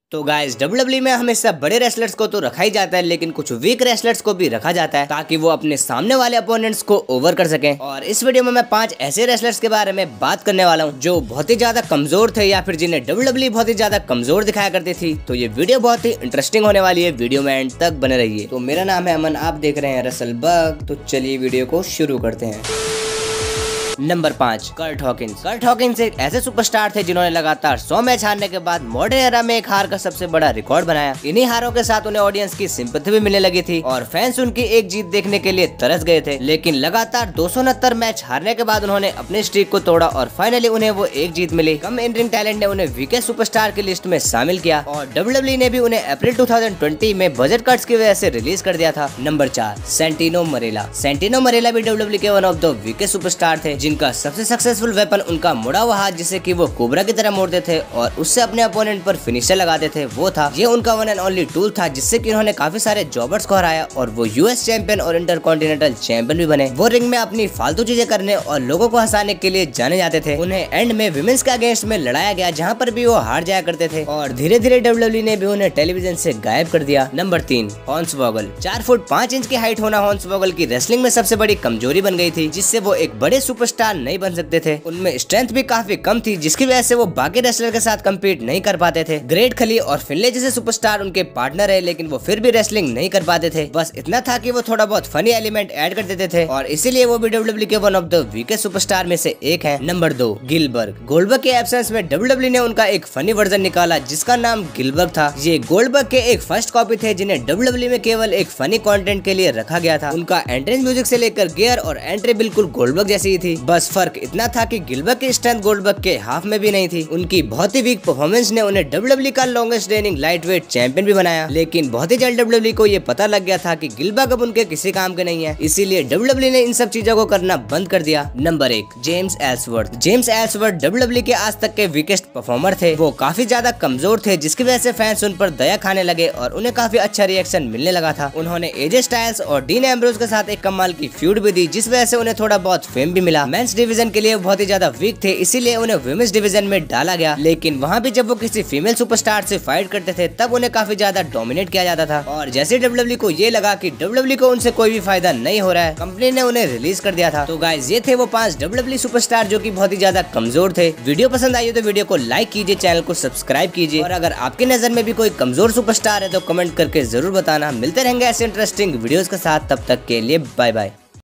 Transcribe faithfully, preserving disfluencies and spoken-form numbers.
तो guys W W ई में हमेशा बड़े रेसलर्स को तो रखा ही जाता है, लेकिन कुछ वीक रेसलर्स को भी रखा जाता है ताकि वो अपने सामने वाले अपोनेंट्स को ओवर कर सकें। और इस वीडियो में मैं पांच ऐसे रेसलर्स के बारे में बात करने वाला हूं जो बहुत ही ज्यादा कमजोर थे या फिर जिन्हें डब्ल्यू डब्ल्यू ई बहुत ही ज्यादा कमजोर दिखाया करती थी। तो ये वीडियो बहुत ही इंटरेस्टिंग होने वाली है, वीडियो में एंड तक बने रहिए। तो मेरा नाम है अमन, आप देख रहे हैं रसल बग। तो चलिए वीडियो को शुरू करते हैं। नंबर पाँच, कर्ट हॉकिंस। कर्ट हॉकिंस एक ऐसे सुपरस्टार थे जिन्होंने लगातार सौ मैच हारने के बाद मॉडर्न एरा में एक हार का सबसे बड़ा रिकॉर्ड बनाया। इन्हीं हारों के साथ उन्हें ऑडियंस की सिंपैथी भी मिलने लगी थी और फैंस उनकी एक जीत देखने के लिए तरस गए थे। लेकिन लगातार दो सौ उनहत्तर मैच हारने के बाद उन्होंने अपनी स्ट्रीक को तोड़ा और फाइनली उन्हें वो एक जीत मिली। कम इन रिंग टैलेंट ने उन्हें वीके सुपरस्टार की लिस्ट में शामिल किया और डब्ल्यू डब्ल्यू ई ने भी उन्हें अप्रैल दो हज़ार बीस में बजट कट्स की वजह से रिलीज कर दिया था। नंबर चार, सेंटिनो मरेला। सेंटिनो मरेला भी डब्ल्यू डब्ल्यू ई के one of the weak superstar थे जिनका सबसे सक्सेसफुल वेपन उनका मुड़ा हुआ हाथ, जिसे कि वो कोबरा की तरह मोड़ते थे और उससे अपने अपोनेंट पर फिनिशर लगाते थे, वो था। ये उनका वन एंड ओनली टूल था जिससे कि उन्होंने काफी सारे जॉबर्स को हराया और वो यूएस चैंपियन और इंटरकॉन्टिनेंटल चैंपियन भी बने। वो रिंग में अपनी फालतू चीजें करने और लोगों को हंसाने के लिए जाने जाते थे। उन्हें एंड में विमेंस के अगेंस्ट में लड़ाया गया जहाँ पर भी वो हार जाया करते थे और धीरे धीरे डब्ल्यू डब्ल्यू ई ने भी उन्हें टेलीविजन से गायब कर दिया। नंबर तीन, हॉर्न्सवॉगल। चार फुट पाँच इंच की हाइट होना हॉर्न्सवॉगल की रेसलिंग में सबसे बड़ी कमजोरी बन गई थी, जिससे वो एक बड़े सुपरस्टार नहीं बन सकते थे। उनमें स्ट्रेंथ भी काफी कम थी जिसकी वजह से वो बाकी रेसलर के साथ कम्पीट नहीं कर पाते थे। ग्रेट खली और फिनले जैसे सुपरस्टार उनके पार्टनर है, लेकिन वो फिर भी रेसलिंग नहीं कर पाते थे। बस इतना था कि वो थोड़ा बहुत फनी एलिमेंट ऐड कर देते थे और इसीलिए वो भी डब्ल्यू डब्ल्यू के one of the weakest superstar में से एक है। नंबर दो, गिलबर्ग। गोल्डबर्ग के एब्सेंस में डब्ल्यू डब्ल्यू ने उनका एक फनी वर्जन निकाला जिसका नाम गिलबर्ग था। ये गोल्डबर्ग के एक फर्स्ट कॉपी थे जिन्हें डब्ल्यू डब्ल्यू में केवल एक फनी कंटेंट के लिए रखा गया था। उनका एंट्रेंस म्यूजिक से लेकर गियर और एंट्री बिल्कुल गोल्डबर्ग जैसी ही थी। बस फर्क इतना था कि गिलबर्ग की स्ट्रेंथ गोल्डबर्ग के हाफ में भी नहीं थी। उनकी बहुत ही वीक परफॉर्मेंस ने उन्हें डब्ल्यू डब्ल्यू का longest reigning lightweight champion भी बनाया। लेकिन बहुत ही जल्द डब्ल्यू डब्ल्यू को ये पता लग गया था कि गिलबर्ग अब उनके किसी काम के नहीं है, इसीलिए डब्ल्यू डब्ल्यू ने इन सब चीजों को करना बंद कर दिया। नंबर एक, James Ellsworth. James Ellsworth W W के आज तक के वीकेस्ट परफॉर्मर थे। वो काफी ज्यादा कमजोर थे जिसकी वजह से फैंस उन पर दया खाने लगे और उन्हें काफी अच्छा रिएक्शन मिलने लगा था। उन्होंने एजे स्टाइल्स और डीन एम्ब्रोज के साथ एक कमाल की फ्यूड भी दी जिस वजह से उन्हें थोड़ा बहुत फेम भी मिला। मेंस डिवीजन के लिए बहुत ही ज्यादा वीक थे, इसीलिए उन्हें वुमेन्स डिवीजन में डाला गया। लेकिन वहाँ भी जब वो किसी फीमेल सुपरस्टार से फाइट करते थे तब उन्हें काफी ज्यादा डोमिनेट किया जाता था और जैसे डब्ल्यू डब्ल्यू को ये लगा कि डब्ल्यू डब्ल्यू को उनसे कोई भी फायदा नहीं हो रहा है, कंपनी ने उन्हें रिलीज कर दिया था। तो गाइस ये थे वो पांच डब्ल्यू डब्ल्यू सुपरस्टार जो कि बहुत ही ज्यादा कमजोर थे। वीडियो पसंद आई हो तो वीडियो को लाइक कीजिए, चैनल को सब्सक्राइब कीजिए और अगर आपकी नजर में भी कोई कमजोर सुपरस्टार है तो कमेंट करके जरूर बताना। मिलते रहेंगे ऐसे इंटरेस्टिंग वीडियोस के साथ, तब तक के लिए बाय बाय।